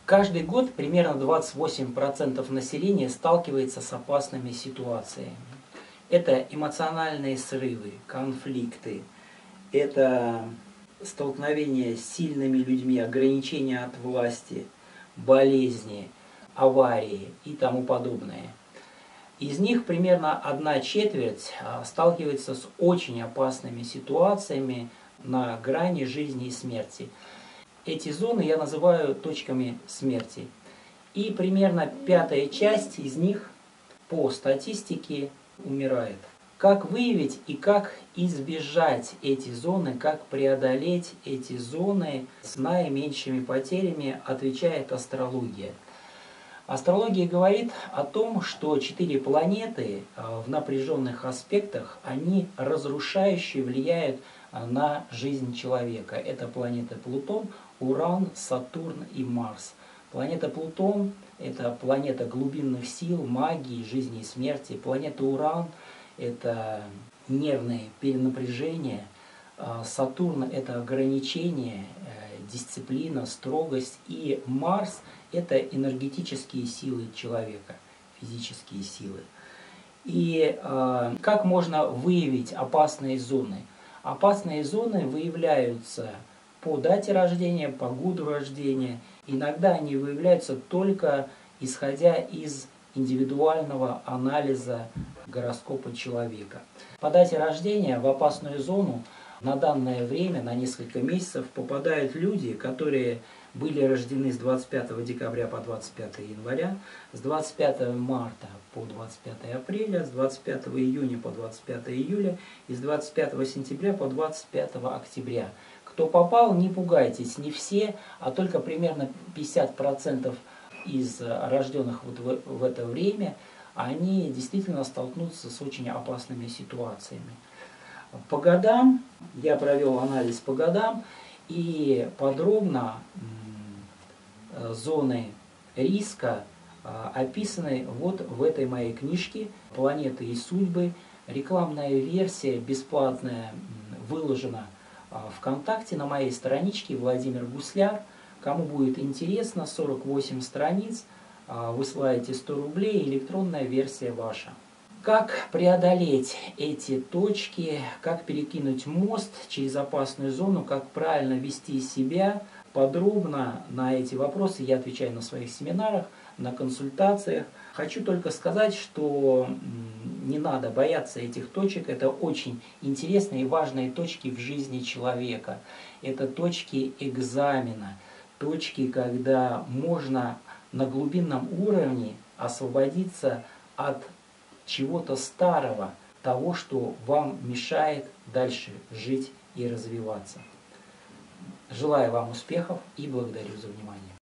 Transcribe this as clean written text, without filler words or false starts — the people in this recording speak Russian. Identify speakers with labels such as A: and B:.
A: Каждый год примерно 28% населения сталкивается с опасными ситуациями. Это эмоциональные срывы, конфликты, это столкновение с сильными людьми, ограничения от власти, болезни, аварии и тому подобное. Из них примерно 1/4 сталкивается с очень опасными ситуациями на грани жизни и смерти. Эти зоны я называю точками смерти. И примерно 1/5 часть из них по статистике умирает. Как выявить и как избежать эти зоны, как преодолеть эти зоны с наименьшими потерями, отвечает астрология. Астрология говорит о том, что 4 планеты в напряженных аспектах, они разрушающе влияют на жизнь человека. Это планеты Плутон, Уран, Сатурн и Марс. Планета Плутон – это планета глубинных сил, магии, жизни и смерти. Планета Уран – это нервное перенапряжение. Сатурн – это ограничение, дисциплина, строгость. И Марс – это энергетические силы человека, физические силы. И как можно выявить опасные зоны? Опасные зоны выявляются по дате рождения, по году рождения. Иногда они выявляются только исходя из индивидуального анализа гороскопа человека. По дате рождения в опасную зону на данное время, на несколько месяцев, попадают люди, которые были рождены с 25 декабря по 25 января, с 25 марта по 25 апреля, с 25 июня по 25 июля и с 25 сентября по 25 октября. Кто попал, не пугайтесь, не все, а только примерно 50% из рожденных вот в это время, они действительно столкнутся с очень опасными ситуациями. По годам, я провел анализ по годам, и подробно зоны риска описаны вот в этой моей книжке «Планеты и судьбы». Рекламная версия бесплатная выложена ВКонтакте на моей страничке Владимир Гусляр. Кому будет интересно, 48 страниц, высылаете 100 рублей, электронная версия ваша. Как преодолеть эти точки, как перекинуть мост через опасную зону, как правильно вести себя, подробно на эти вопросы я отвечаю на своих семинарах, на консультациях. Хочу только сказать, что не надо бояться этих точек. Это очень интересные и важные точки в жизни человека. Это точки экзамена, точки, когда можно на глубинном уровне освободиться от чего-то старого, того, что вам мешает дальше жить и развиваться. Желаю вам успехов и благодарю за внимание.